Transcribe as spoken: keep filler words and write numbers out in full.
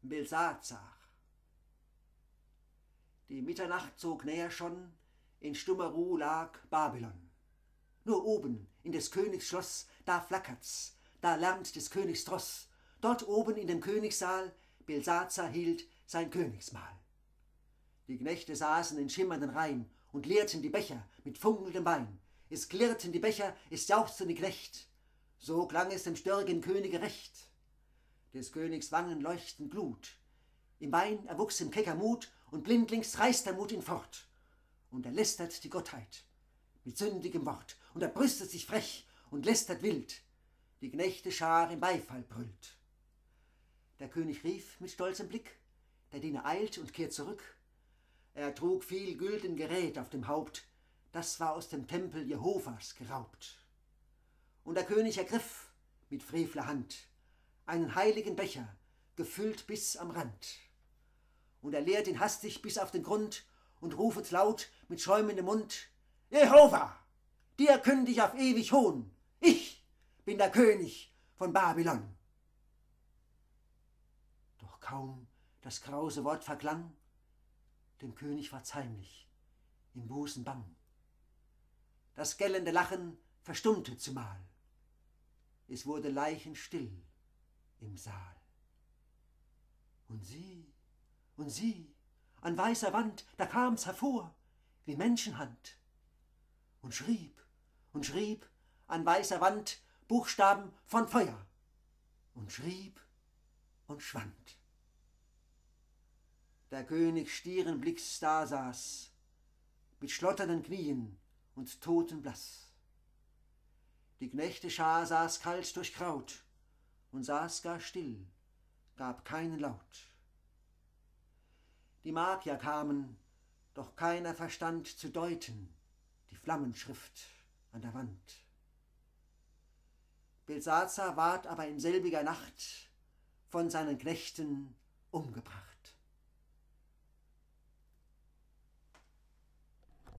Belsazar. Die Mitternacht zog näher schon, in stummer Ruh lag Babylon. Nur oben in des Königs Schloss, da flackert's, da lärmt des Königs Tross. Dort oben in dem Königssaal, Belsazar hielt sein Königsmahl. Die Knechte saßen in schimmernden Reihen und leerten die Becher mit funkelndem Wein. Es klirrten die Becher, es jauchzten die Knecht. So klang es dem störrigen Könige recht. Des Königs Wangen leuchten Glut. Im Wein erwuchs ihm kecker Mut, und blindlings reißt der Mut ihn fort. Und er lästert die Gottheit mit sündigem Wort, und er brüstet sich frech und lästert wild. Die Knechteschar im Beifall brüllt. Der König rief mit stolzem Blick, der Diener eilt und kehrt zurück. Er trug viel gülden Gerät auf dem Haupt, das war aus dem Tempel Jehovas geraubt. Und der König ergriff mit frevler Hand einen heiligen Becher, gefüllt bis am Rand. Und er leert ihn hastig bis auf den Grund und rufet laut mit schäumendem Mund: Jehova, dir künd ich auf ewig Hohn, ich bin der König von Babylon. Doch kaum das grause Wort verklang, dem König ward's heimlich, im Busen bang. Das gellende Lachen verstummte zumal, es wurde leichenstill im Saal. Und sieh, und sieh, an weißer Wand, da kam's hervor, wie Menschenhand, und schrieb, und schrieb an weißer Wand Buchstaben von Feuer, und schrieb und schwand. Der König stierenblicks da saß, mit schlotternden Knien und totenblaß. Die Knechteschar saß kalt durchkraut und saß gar still, gab keinen Laut. Die Magier kamen, doch keiner verstand zu deuten die Flammenschrift an der Wand. Belsazar ward aber in selbiger Nacht von seinen Knechten umgebracht.